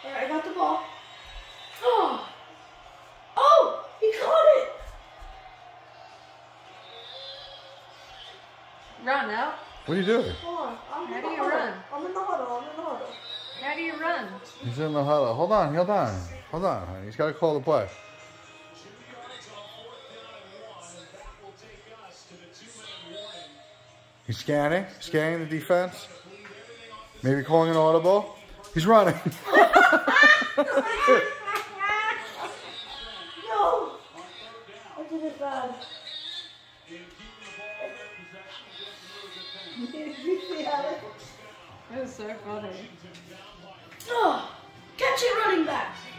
Alright, I got the ball. Oh! Oh! He caught it! Run out. What are you doing? Hold on. How do you run? I'm in the huddle. How do you run? He's in the huddle. Hold on, honey. He's got to call the play. He's scanning the defense. Maybe calling an audible. He's running. No! I did it bad. Did you see Alex? It was so funny. Oh! Catch it, running back!